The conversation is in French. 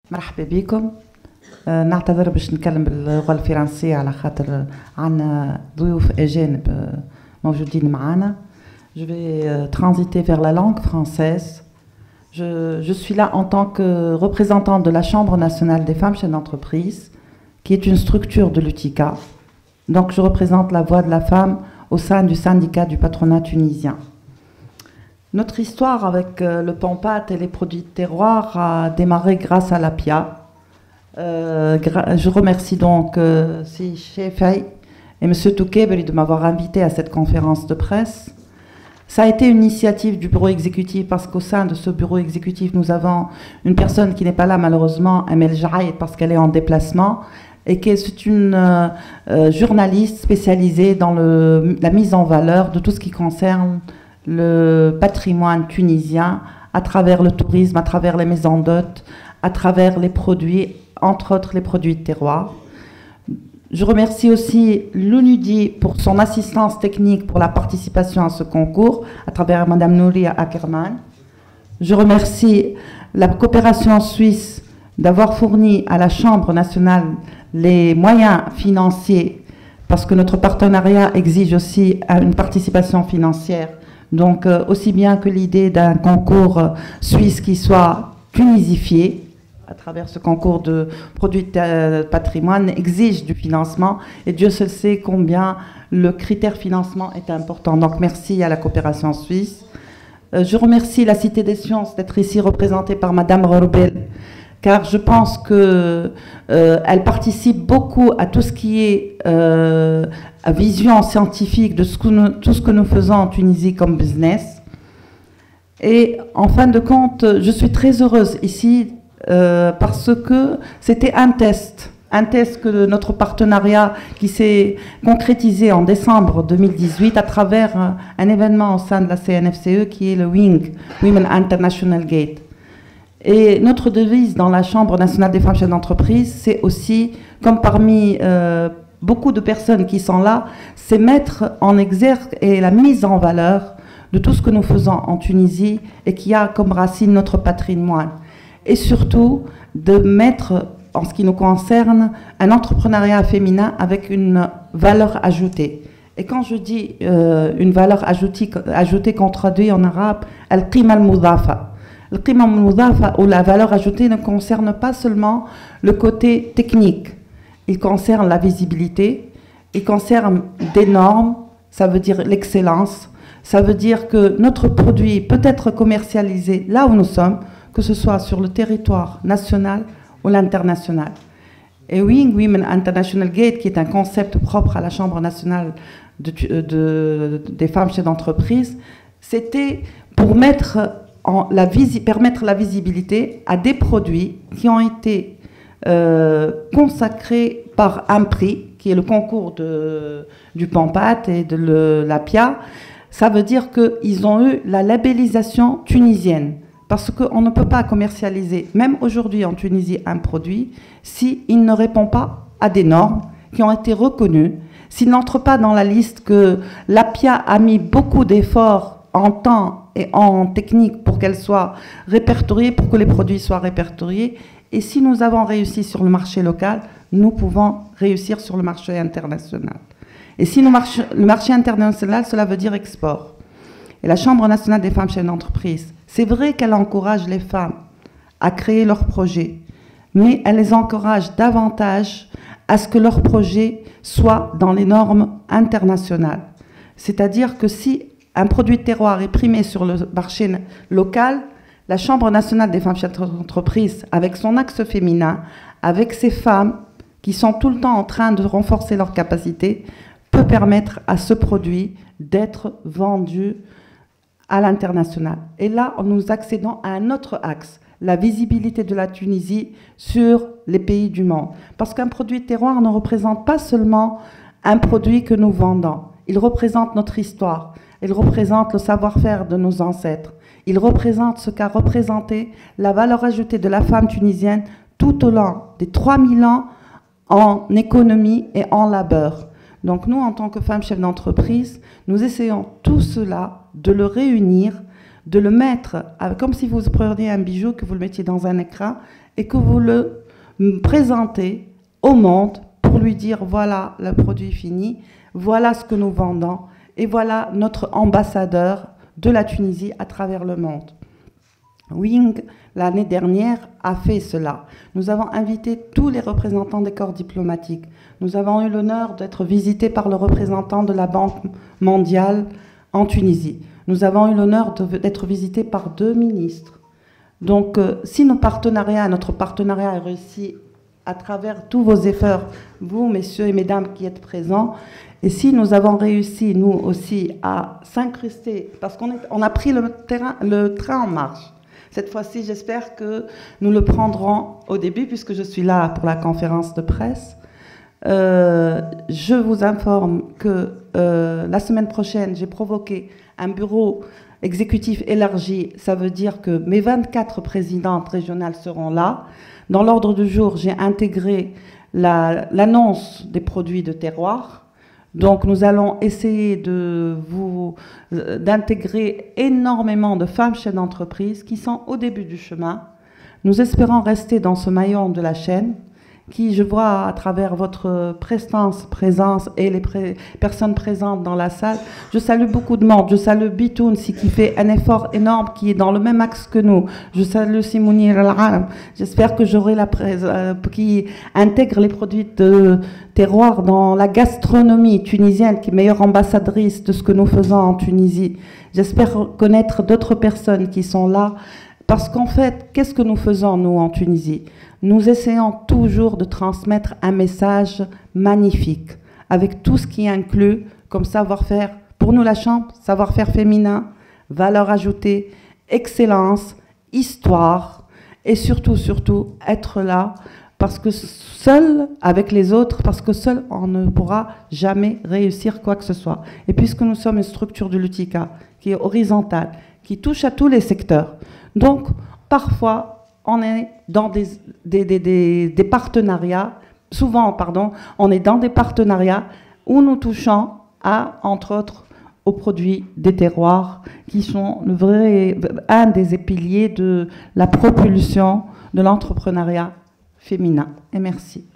مرحبا بكم. نعتذر باش نتكلم باللغة الفرنسية على خاطر عنا ضيوف أجانب موجودين معنا. Je vais transiter vers la langue française. Je suis là en tant que représentante de la Chambre nationale des femmes chefs d'entreprise, qui est une structure de l'UTICA. Donc je représente la voix de la femme au sein du syndicat du patronat tunisien. Notre histoire avec le PAMPAT et les produits de terroir a démarré grâce à l'APIA. Je remercie donc si Chefay et M. Toukebeli de m'avoir invité à cette conférence de presse. Ça a été une initiative du bureau exécutif parce qu'au sein de ce bureau exécutif, nous avons une personne qui n'est pas là malheureusement, Amel Jaïd, parce qu'elle est en déplacement, et qui est une journaliste spécialisée dans la mise en valeur de tout ce qui concerne le patrimoine tunisien à travers le tourisme, à travers les maisons d'hôtes, à travers les produits, entre autres les produits de terroir. Je remercie aussi l'UNUDI pour son assistance technique pour la participation à ce concours, à travers Mme Nouria Ackerman. Je remercie la coopération suisse d'avoir fourni à la Chambre nationale les moyens financiers, parce que notre partenariat exige aussi une participation financière. Donc, aussi bien que l'idée d'un concours suisse qui soit tunisifié, à travers ce concours de produits de patrimoine, exige du financement. Et Dieu seul sait combien le critère financement est important. Donc, merci à la coopération suisse. Je remercie la Cité des Sciences d'être ici représentée par Madame Rorbel, car je pense qu'elle participe beaucoup à tout ce qui est vision scientifique de tout ce que nous faisons en Tunisie comme business. Et en fin de compte, je suis très heureuse ici parce que c'était un test que notre partenariat qui s'est concrétisé en décembre 2018 à travers un événement au sein de la CNFCE qui est le WING, Women International Gate. Et notre devise dans la Chambre nationale des femmes chefs d'entreprise, c'est aussi, comme parmi beaucoup de personnes qui sont là, c'est mettre en exergue et la mise en valeur de tout ce que nous faisons en Tunisie et qui a comme racine notre patrimoine. Et surtout, de mettre, en ce qui nous concerne, un entrepreneuriat féminin avec une valeur ajoutée. Et quand je dis une valeur ajoutée qu'on traduit en arabe, al-qima al-mudafa. Al-qima al-mudafa, ou la valeur ajoutée, ne concerne pas seulement le côté technique. Il concerne la visibilité, il concerne des normes, ça veut dire l'excellence, ça veut dire que notre produit peut être commercialisé là où nous sommes, que ce soit sur le territoire national ou l'international. Et Wing Women International Gate, qui est un concept propre à la Chambre nationale des femmes chefs d'entreprise, c'était pour permettre la visibilité à des produits qui ont été consacrés par un prix, qui est le concours du PAMPAT et de l'APIA. Ça veut dire qu'ils ont eu la labellisation tunisienne. Parce qu'on ne peut pas commercialiser, même aujourd'hui en Tunisie, un produit s'il ne répond pas à des normes qui ont été reconnues, s'il n'entre pas dans la liste que l'APIA a mis beaucoup d'efforts en temps et en technique pour qu'elle soit répertoriée, pour que les produits soient répertoriés. Et si nous avons réussi sur le marché local, nous pouvons réussir sur le marché international. Et si le marché international, cela veut dire export. Et la Chambre nationale des femmes chefs d'entreprise, c'est vrai qu'elle encourage les femmes à créer leurs projets, mais elle les encourage davantage à ce que leurs projets soient dans les normes internationales. C'est-à-dire que si un produit de terroir est primé sur le marché local, la Chambre nationale des femmes chefs d'entreprise, avec son axe féminin, avec ces femmes qui sont tout le temps en train de renforcer leurs capacités, peut permettre à ce produit d'être vendu à l'international. Et là, nous accédons à un autre axe, la visibilité de la Tunisie sur les pays du monde. Parce qu'un produit de terroir ne représente pas seulement un produit que nous vendons. Il représente notre histoire. Il représente le savoir-faire de nos ancêtres. Il représente ce qu'a représenté la valeur ajoutée de la femme tunisienne tout au long des 3000 ans en économie et en labeur. Donc nous, en tant que femmes chefs d'entreprise, nous essayons tout cela de le réunir de le mettre, comme si vous preniez un bijou, que vous le mettiez dans un écran et que vous le présentez au monde pour lui dire voilà le produit fini, voilà ce que nous vendons et voilà notre ambassadeur de la Tunisie à travers le monde. Wing, l'année dernière, a fait cela. Nous avons invité tous les représentants des corps diplomatiques. Nous avons eu l'honneur d'être visités par le représentant de la Banque mondiale en Tunisie. Nous avons eu l'honneur d'être visités par 2 ministres. Donc, si notre partenariat est réussi à travers tous vos efforts, vous, messieurs et mesdames qui êtes présents, et si nous avons réussi, nous aussi, à s'incruster, parce qu'on a pris le train en marche. Cette fois-ci, j'espère que nous le prendrons au début, puisque je suis là pour la conférence de presse. Je vous informe que la semaine prochaine, j'ai provoqué un bureau exécutif élargi. Ça veut dire que mes 24 présidentes régionales seront là. Dans l'ordre du jour, j'ai intégré l'annonce des produits de terroir. Donc nous allons essayer d'intégrer énormément de femmes chefs d'entreprise qui sont au début du chemin. Nous espérons rester dans ce maillon de la chaîne qui, je vois à travers votre présence et les personnes présentes dans la salle, je salue beaucoup de monde. Je salue Bitoun, qui fait un effort énorme, qui est dans le même axe que nous. Je salue Simounir Al-Alam. J'espère que j'aurai qui intègre les produits de terroir dans la gastronomie tunisienne, qui est meilleure ambassadrice de ce que nous faisons en Tunisie. J'espère connaître d'autres personnes qui sont là. Parce qu'en fait, qu'est-ce que nous faisons, nous, en Tunisie? Nous essayons toujours de transmettre un message magnifique, avec tout ce qui inclut comme savoir-faire, pour nous la Chambre, savoir-faire féminin, valeur ajoutée, excellence, histoire, et surtout, être là, parce que seul, avec les autres, parce que seul, on ne pourra jamais réussir quoi que ce soit. Et puisque nous sommes une structure de l'UTICA, qui est horizontale, qui touche à tous les secteurs, donc parfois, on est dans des partenariats, souvent, on est dans des partenariats où nous touchons à, entre autres, aux produits des terroirs, qui sont un des piliers de la propulsion de l'entrepreneuriat féminin. Et merci.